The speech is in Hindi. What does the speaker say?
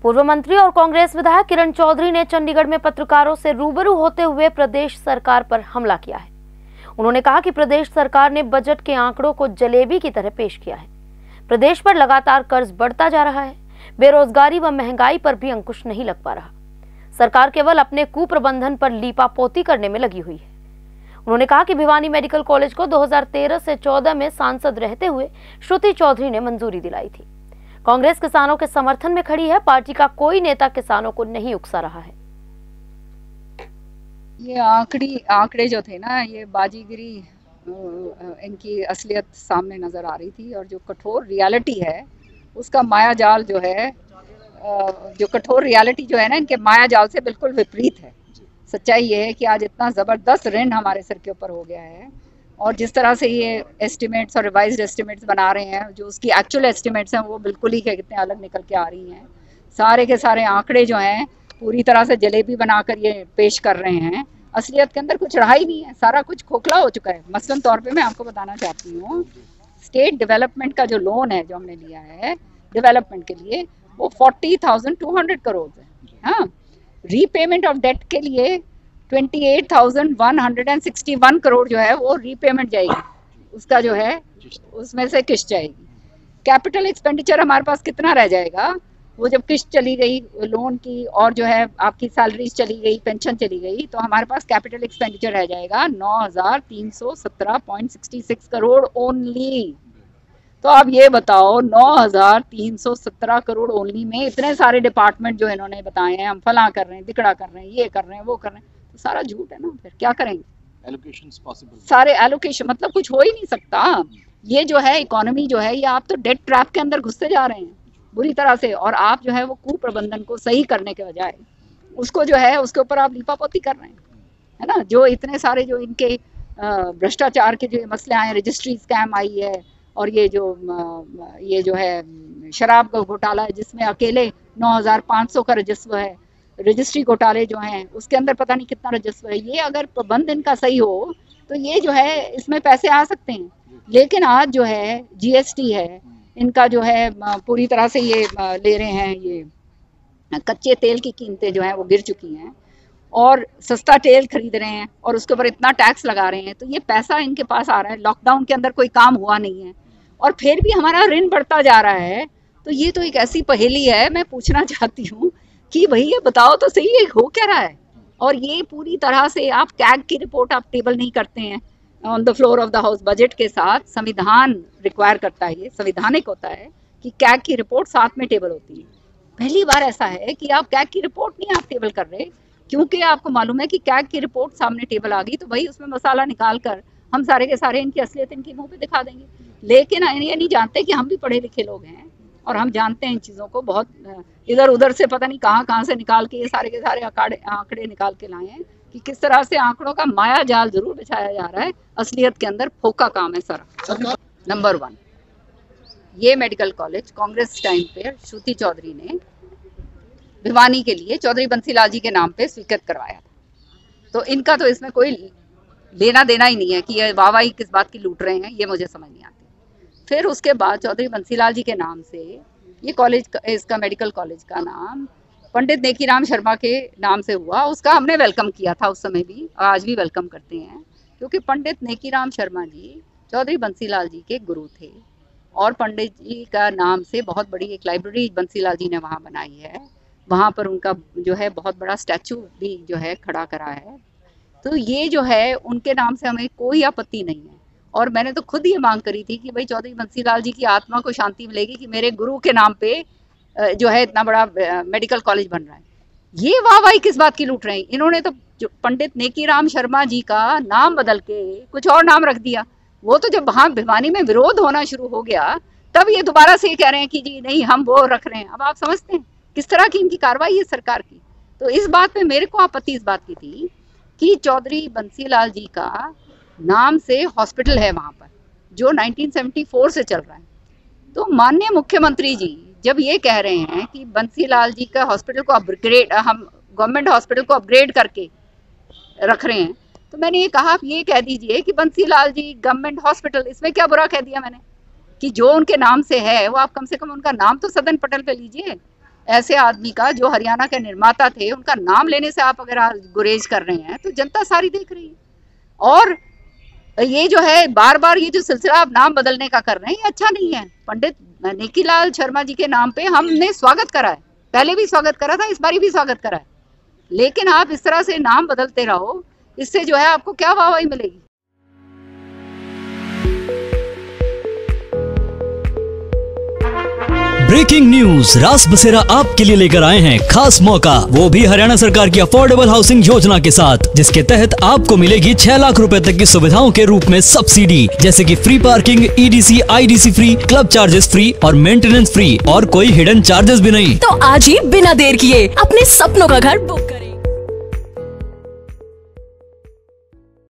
पूर्व मंत्री और कांग्रेस विधायक किरण चौधरी ने चंडीगढ़ में पत्रकारों से रूबरू होते हुए प्रदेश सरकार पर हमला किया है। उन्होंने कहा कि प्रदेश सरकार ने बजट के आंकड़ों को जलेबी की तरह पेश किया है। प्रदेश पर लगातार कर्ज बढ़ता जा रहा है। बेरोजगारी व महंगाई पर भी अंकुश नहीं लग पा रहा। सरकार केवल अपने कुप्रबंधन पर लीपापोती करने में लगी हुई है। उन्होंने कहा कि भिवानी मेडिकल कॉलेज को 2013 से 14 में सांसद रहते हुए श्रुति चौधरी ने मंजूरी दिलाई थी। कांग्रेस किसानों के समर्थन में खड़ी है। पार्टी का कोई नेता किसानों को नहीं उकसा रहा है। ये आंकड़े जो थे ना, ये बाजीगिरी, इनकी असलियत सामने नजर आ रही थी और जो कठोर रियलिटी है उसका माया जाल जो है, जो कठोर रियलिटी जो है ना, इनके माया जाल से बिल्कुल विपरीत है। सच्चाई ये है कि आज इतना ज़बरदस्त ऋण हमारे सर के ऊपर हो गया है और जिस तरह से ये एस्टिमेट्स और रिवाइज्ड एस्टिमेट्स बना रहे हैं, जो उसकी एक्चुअल एस्टिमेट्स हैं वो बिल्कुल ही कितने अलग निकल के आ रही हैं। सारे के सारे आंकड़े जो हैं पूरी तरह से जलेबी बनाकर ये पेश कर रहे हैं। असलियत के अंदर कुछ रहा ही नहीं है, सारा कुछ खोखला हो चुका है। मसलन तौर पे मैं आपको बताना चाहती हूँ, स्टेट डेवलपमेंट का जो लोन है जो हमने लिया है डेवलपमेंट के लिए, वो 40,200 करोड़ है। हाँ, रीपेमेंट ऑफ डेट के लिए 28,161 करोड़ जो है वो रीपेमेंट जाएगी, उसका जो है उसमें से किस्त जाएगी। कैपिटल एक्सपेंडिचर हमारे पास कितना रह जाएगा, वो जब किस्त चली गई लोन की और जो है आपकी सैलरीज चली गई, पेंशन चली गई, तो हमारे पास कैपिटल एक्सपेंडिचर रह जाएगा 9,317.66 करोड़ ओनली। तो आप ये बताओ, 9,317 करोड़ ओनली में इतने सारे डिपार्टमेंट जो इन्होंने बताए हैं, हम फला कर रहे हैं, दिकड़ा कर रहे हैं, ये कर रहे हैं, वो कर रहे हैं, तो सारा झूठ है ना। फिर क्या करेंगे? एलोकेशंस पॉसिबल, सारे एलोकेशन, मतलब कुछ हो ही नहीं सकता। ये जो है इकोनॉमी जो है, ये आप तो डेट ट्रैप के अंदर घुसते जा रहे हैं बुरी तरह से, और आप जो है वो कुप्रबंधन को सही करने के बजाय उसको जो है उसके ऊपर आप लीपापोती कर रहे हैं, है ना। जो इतने सारे जो इनके भ्रष्टाचार के जो मसले आए, रजिस्ट्री स्कैम आई है, और ये जो है शराब का घोटाला है जिसमें अकेले 9,500 का राजस्व है, रजिस्ट्री घोटाले जो हैं उसके अंदर पता नहीं कितना राजस्व है। ये अगर प्रबंध इनका सही हो तो ये जो है इसमें पैसे आ सकते हैं। लेकिन आज जो है जीएसटी है इनका जो है पूरी तरह से ये ले रहे हैं, ये कच्चे तेल की कीमतें जो हैं वो गिर चुकी हैं और सस्ता तेल खरीद रहे हैं और उसके ऊपर इतना टैक्स लगा रहे हैं, तो ये पैसा इनके पास आ रहा है। लॉकडाउन के अंदर कोई काम हुआ नहीं है और फिर भी हमारा ऋण बढ़ता जा रहा है। तो ये तो एक ऐसी पहेली है, मैं पूछना चाहती हूँ कि भाई ये बताओ तो सही, ये हो क्या रहा है। और ये पूरी तरह से आप कैग की रिपोर्ट आप टेबल नहीं करते हैं on the floor of the house budget के साथ। संविधान रिक्वायर करता है, ये संविधानिक होता है कि कैग की रिपोर्ट साथ में टेबल होती है। पहली बार ऐसा है कि आप कैग की रिपोर्ट नहीं आप टेबल कर रहे, क्योंकि आपको मालूम है कि कैग की रिपोर्ट सामने टेबल आ गई तो भाई उसमें मसाला निकाल कर हम सारे के सारे इनकी असलियत इनके मुंह पे दिखा देंगे। लेकिन ये नहीं जानते कि हम भी पढ़े लिखे लोग हैं और हम जानते हैं इन चीज़ों को। बहुत इधर उधर से पता नहीं कहाँ से निकाल के ये सारे के सारे आंकड़े निकाल के लाए हैं कि किस तरह से आंकड़ों का माया जाल जरूर बिछाया जा रहा है, असलियत के अंदर फोका काम है सारा। नंबर 1, ये मेडिकल कॉलेज कांग्रेस टाइम पे श्रुति चौधरी ने भिवानी के लिए चौधरी बंसीलाल जी के नाम पे स्वीकृत करवाया था। तो इनका तो इसमें कोई लेना देना ही नहीं है कि ये वाहवाही किस बात की लूट रहे हैं, ये मुझे समझ नहीं आती। फिर उसके बाद चौधरी बंसीलाल जी के नाम से ये कॉलेज, इसका मेडिकल कॉलेज का नाम पंडित नेकीराम शर्मा के नाम से हुआ। उसका हमने वेलकम किया था उस समय भी, आज भी वेलकम करते हैं, क्योंकि पंडित नेकीराम शर्मा जी चौधरी बंसीलाल जी के गुरु थे और पंडित जी का नाम से बहुत बड़ी एक लाइब्रेरी बंसीलाल जी ने वहाँ बनाई है। वहाँ पर उनका जो है बहुत बड़ा स्टैचू भी जो है खड़ा करा है। तो ये जो है उनके नाम से हमें कोई आपत्ति नहीं है। और मैंने तो खुद ये मांग करी थी कि भाई चौधरी बंसीलाल जी की आत्मा को शांति मिलेगी कि मेरे गुरु के नाम पे जो है इतना बड़ा मेडिकल कॉलेज बन रहा है। ये वाहवाही किस बात की लूट रहे हैं। इन्होंने तो पंडित नेकीराम शर्मा जी का नाम बदल के कुछ और नाम रख दिया। वो तो जब वहाँ भिवानी में विरोध होना शुरू हो गया तब ये दोबारा से कह रहे हैं कि जी नहीं हम वो रख रहे हैं। अब आप समझते हैं किस तरह की इनकी कार्रवाई है सरकार की। तो इस बात पे मेरे को आपत्ति इस बात की थी कि चौधरी बंसीलाल जी का नाम से हॉस्पिटल है वहाँ पर जो 1974 से चल रहा है। तो माननीय मुख्यमंत्री जी जब ये कह रहे हैं कि बंसीलाल जी का हॉस्पिटल को अपग्रेड, हम गवर्नमेंट हॉस्पिटल को अपग्रेड करके रख रहे हैं, तो मैंने ये कहा आप ये कह दीजिए कि बंसीलाल जी गवर्नमेंट हॉस्पिटल, इसमें क्या बुरा कह दिया मैंने कि जो उनके नाम से है वो आप कम से कम उनका नाम तो सदन पटल पे लीजिए। ऐसे आदमी का जो हरियाणा के निर्माता थे, उनका नाम लेने से आप अगर गुरेज कर रहे हैं तो जनता सारी देख रही है। और ये जो है बार बार ये जो सिलसिला आप नाम बदलने का कर रहे हैं, ये अच्छा नहीं है। पंडित नेकीलाल शर्मा जी के नाम पे हमने स्वागत करा है, पहले भी स्वागत करा था, इस बार भी स्वागत करा है, लेकिन आप इस तरह से नाम बदलते रहो, इससे जो है आपको क्या वाहवाही मिलेगी। ब्रेकिंग न्यूज, रास बसेरा आपके लिए लेकर आए हैं खास मौका, वो भी हरियाणा सरकार की अफोर्डेबल हाउसिंग योजना के साथ, जिसके तहत आपको मिलेगी 6 लाख रुपए तक की सुविधाओं के रूप में सब्सिडी, जैसे कि free parking, EDC, IDC free, club charges free और मेंटेनेंस फ्री, और कोई हिडन चार्जेस भी नहीं। तो आज ही बिना देर किए अपने सपनों का घर बुक